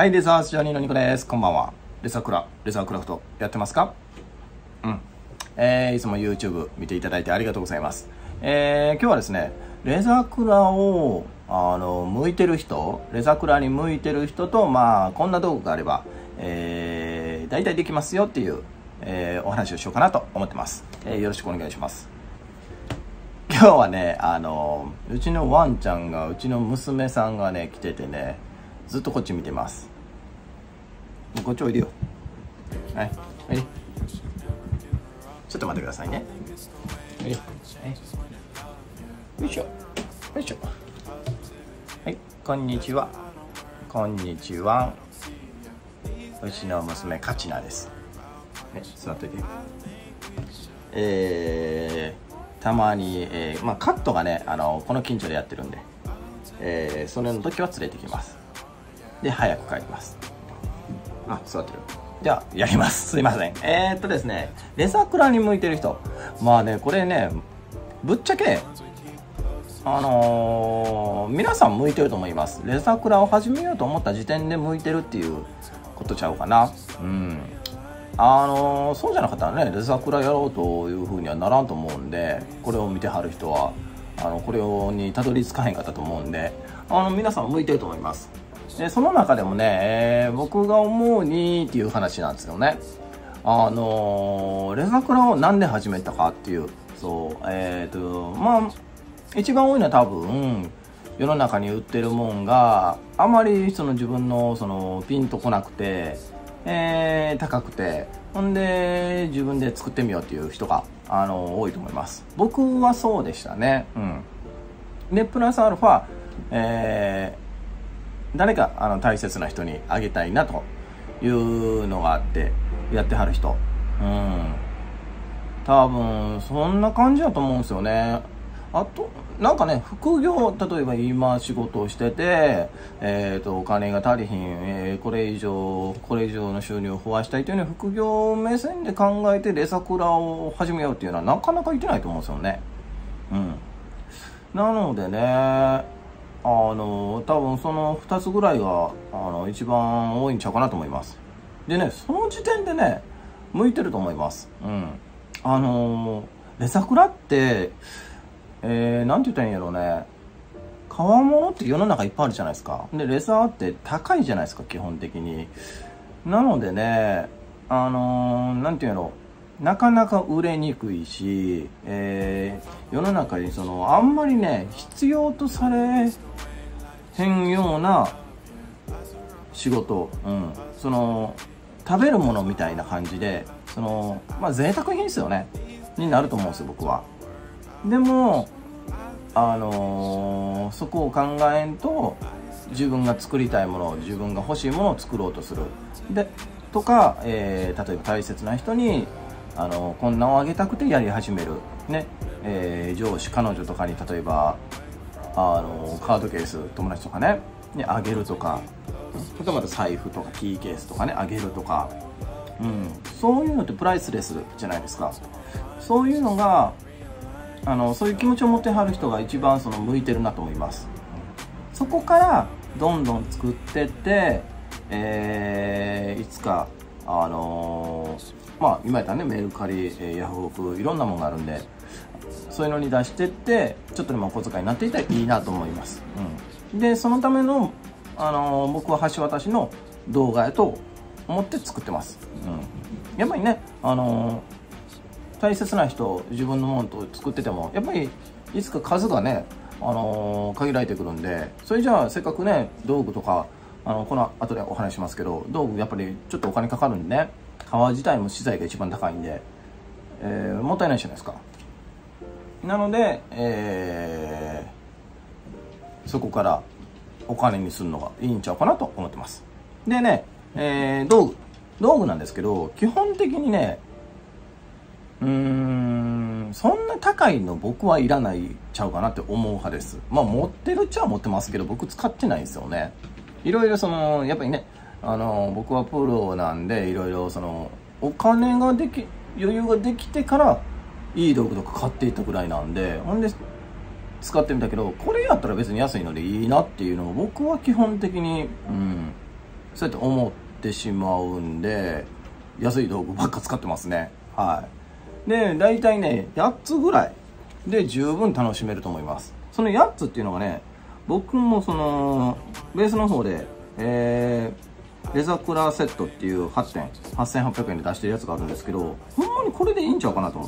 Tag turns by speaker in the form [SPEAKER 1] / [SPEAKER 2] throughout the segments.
[SPEAKER 1] はい、レザージャーニーのニコです。こんばんは。レザークラフトやってますか？いつも YouTube 見ていただいてありがとうございます。今日はですね、レザークラを向いてる人、レザークラに向いてる人と、こんな道具があれば、大体できますよっていう、お話をしようかなと思ってます。よろしくお願いします。今日はね、うちのワンちゃんが、うちの娘さんがね、来ててね、ずっとこっち見てます。こっちおいでよ。はい、おいで。ちょっと待ってくださいね。おいで。はい。よいしょ。よいしょ。はい、こんにちは。こんにちは。うちの娘、カチナです。ね、座っといて。たまに、カットがね、この近所でやってるんで、それの時は連れてきます。で、早く帰ります。座ってる。じゃあ、やります。すいません。ですね、レザークラに向いてる人。これね、ぶっちゃけ、皆さん向いてると思います。レザークラを始めようと思った時点で向いてるっていうことちゃうかな。そうじゃなかったらね、レザークラやろうというふうにはならんと思うんで、これを見てはる人は、これにたどり着かへんかったと思うんで、皆さん向いてると思います。でその中でもね、僕が思うにっていう話なんですよね。レザークラをなんで始めたかっていう、一番多いのは多分世の中に売ってるもんがあまり自分のピンとこなくて、高くて、ほんで自分で作ってみようっていう人が多いと思います。僕はそうでしたね。でプラスアルファ、誰か大切な人にあげたいなというのがあってやってはる人、多分そんな感じだと思うんですよね。あとなんかね、副業、例えば今仕事をしてて、お金が足りひん、これ以上の収入を増やしたいというのは副業目線で考えてレザクラを始めようっていうのはなかなかいけないと思うんですよね。なのでね、多分その2つぐらいが一番多いんちゃうかなと思います。でね、その時点でね、向いてると思います。レザクラってなんて言ったらいいんやろうね。革物って世の中いっぱいあるじゃないですか。で、レザーって高いじゃないですか、基本的に。なのでね、なんて言うんやろう。なかなか売れにくいし、世の中にあんまりね、必要とされへんような仕事、食べるものみたいな感じで、贅沢品ですよね。になると思うんですよ、僕は。でもそこを考えんと自分が作りたいもの、自分が欲しいものを作ろうとするでとか、例えば大切な人にこんなんをあげたくてやり始めるね、上司彼女とかに例えばカードケース友達とかねにあげるとか、例えば財布とかキーケースとかねあげるとか、そういうのってプライスレスじゃないですか。そういうのがそういう気持ちを持ってはる人が一番向いてるなと思います。そこからどんどん作ってって、いつか今やったらね、メルカリ、ヤフオクいろんなものがあるんで、そういうのに出してってちょっとでもお小遣いになっていたらいいなと思います。でそのための僕は橋渡しの動画やと思って作ってます。やっぱりね、大切な人、自分のものと作っててもやっぱりいつか数がね、限られてくるんで、それじゃあせっかくね、道具とかこの後でお話しますけど、道具やっぱりちょっとお金かかるんでね、革自体も資材が一番高いんで、もったいないじゃないですか。なので、そこからお金にするのがいいんちゃうかなと思ってます。でね、道具なんですけど、基本的にね、そんな高いの僕はいらないちゃうかなって思う派です。持ってるっちゃ持ってますけど、僕使ってないんですよね。いろいろやっぱりね、僕はプロなんで、いろいろお金が余裕ができてからいい道具とか買っていったぐらいなんで、ほんで使ってみたけど、これやったら別に安いのでいいなっていうのを僕は基本的にそうやって思ってしまうんで、安い道具ばっか使ってますね。はい。で、大体ね、8つぐらいで十分楽しめると思います。その8つっていうのがね、僕もその、ベースの方で、レザクラセットっていう8点、8800円で出してるやつがあるんですけど、ほんまにこれでいいんちゃうかなと思って。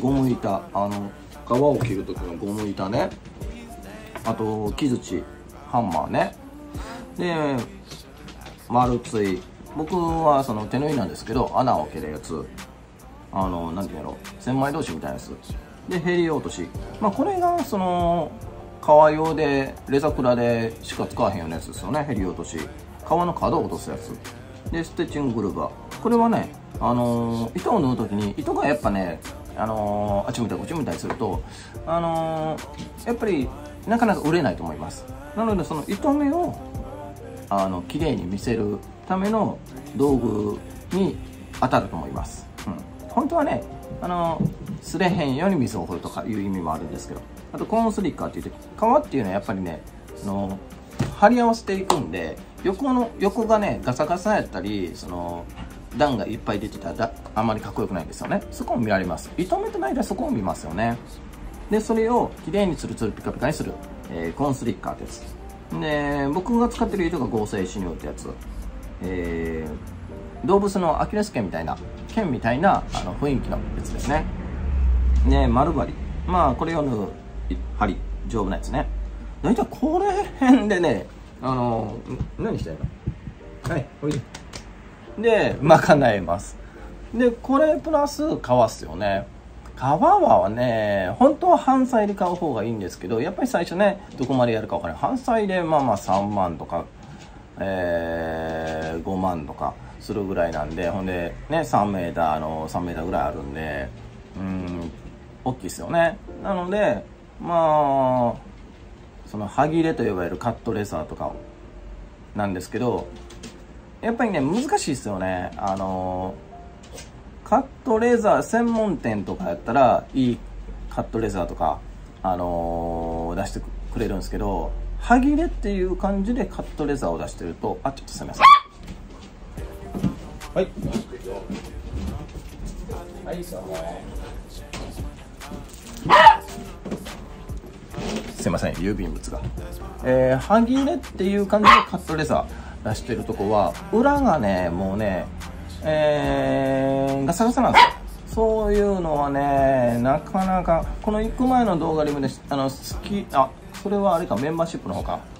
[SPEAKER 1] ゴム板、皮を切る時のゴム板ね。あと、木槌、ハンマーね。で、丸つい。僕はその手縫いなんですけど、穴を開けるやつ。なんていうの、千枚通しみたいなやつ。で、ヘリ落とし。まあ、これが、その、革用で、レザクラでしか使わへんようなやつですよね。ヘリ落とし。革の角を落とすやつ。で、ステッチンググルーバー。これはね、糸を縫うときに、糸がやっぱね、あっち向いたりこっち向いたりすると、やっぱり、なかなか売れないと思います。なので、その糸目を、綺麗に見せるための道具に当たると思います。うん。本当はね、擦れへんように水を掘るとかいう意味もあるんですけど、あとコーンスリッカーって言って、革っていうのはやっぱりね、貼り合わせていくんで、横がね、ガサガサやったり、段がいっぱい出てたらあんまりかっこよくないんですよね。そこを見られます。糸目との間そこを見ますよね。で、それをきれいにツルツルピカピカにする、コーンスリッカーってやつ。で、僕が使ってる糸が合成シニューってやつ。動物のアキレス腱みたいな雰囲気のやつですね。で、丸針。まあ、これを縫う針、丈夫なやつね。だいたいこれ辺でね、何してんの？はい、おいで。で、賄えます。で、これプラス革っすよね。革はね、本当は半裁で買う方がいいんですけど、やっぱり最初ね、どこまでやるか分からない。半裁でまあ3万とか、5万とかするぐらいなんで、ほんでね、3メーターぐらいあるんで、大きいですよね。なので、まあ、その歯切れと呼ばれるカットレザーとかなんですけど、やっぱりね、難しいですよね。カットレザー専門店とかやったら、いいカットレザーとか、出してくれるんですけど、歯切れっていう感じでカットレザーを出してると、ちょっとすみません。はい。はい、そうね。すいません、郵便物が。歯切れっていう感じでカットレザー出してるとこは、裏がね、もうね、ガサガサなんですよ。そういうのはね、なかなか、この1個前の動画でもね、それはあれか、メンバーシップの方か。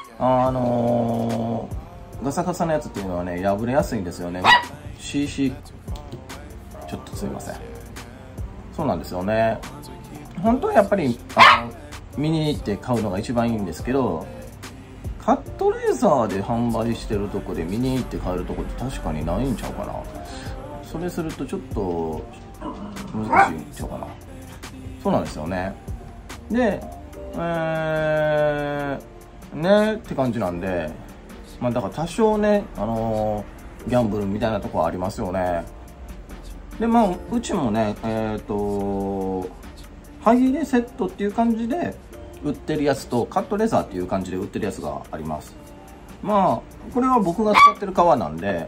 [SPEAKER 1] ガサガサのやつっていうのはね、破れやすいんですよね。CC。ちょっとすいません。そうなんですよね。本当はやっぱり、見に行って買うのが一番いいんですけど、カットレーザーで販売してるとこで見に行って買えるとこって確かにないんちゃうかな。それするとちょっと難しいんちゃうかな。そうなんですよね。で、ねって感じなんで、まあだから多少ね、ギャンブルみたいなとこはありますよね。で、まあ、うちもね、歯切れセットっていう感じで売ってるやつと、カットレザーっていう感じで売ってるやつがあります。まあ、これは僕が使ってる革なんで、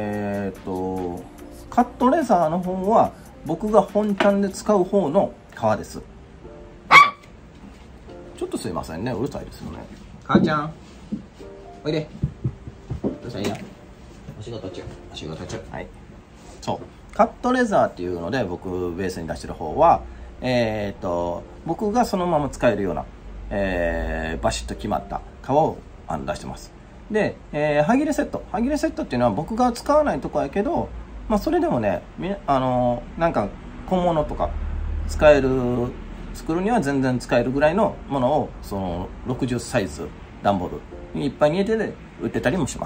[SPEAKER 1] カットレザーの方は僕が本ちゃんで使う方の革です。ちょっとすいませんね、うるさいですよね。母ちゃん、おいで。うるさいや。お仕事中。はい。そう。カットレザーっていうので、僕ベースに出してる方は、僕がそのまま使えるような、バシッと決まった革を出してます。で、歯切れセット。歯切れセットっていうのは僕が使わないとこやけど、まあそれでもね、なんか小物とか作るには全然使えるぐらいのものを、その60サイズ段ボールにいっぱいに入れて売ってたりもします。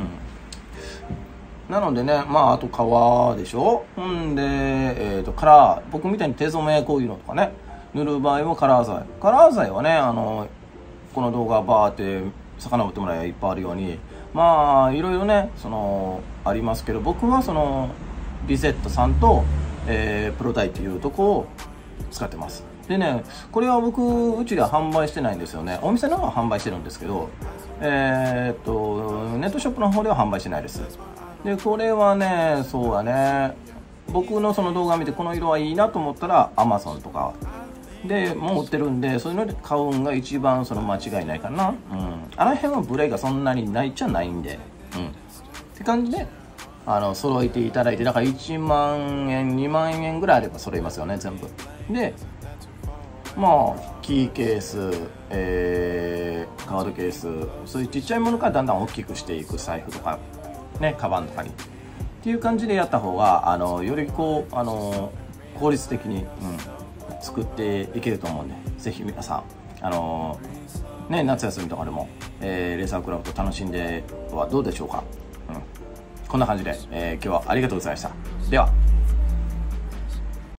[SPEAKER 1] なのでね、まあ、あと革でしょ。ほんで、カラー、僕みたいに手染めこういうのとかね、塗る場合もカラー剤。カラー剤はね、この動画バーって遡ってもらえばいっぱいあるように、まあ、いろいろね、ありますけど、僕はリゼットさんと、プロダイっていうとこを使ってます。 でね、これは僕うちでは販売してないんですよね。お店の方は販売してるんですけど、ネットショップの方では販売してないです。でこれはね、そうだね、僕のその動画見てこの色はいいなと思ったら Amazon とかでもう売ってるんで、そういうので買うんが一番その間違いないかな。あの辺はブレがそんなにないっちゃないんで、って感じで揃えていただいて、だから1万円2万円ぐらいあれば揃いますよね、全部で。まあキーケース、カードケース、そういうちっちゃいものからだんだん大きくしていく財布とかね、カバンとかにっていう感じでやった方がよりこう効率的に、作っていけると思うんで、ぜひ皆さんね、夏休みとかでも、レーサークラフト楽しんではどうでしょうか。こんな感じで、今日はありがとうございました。では。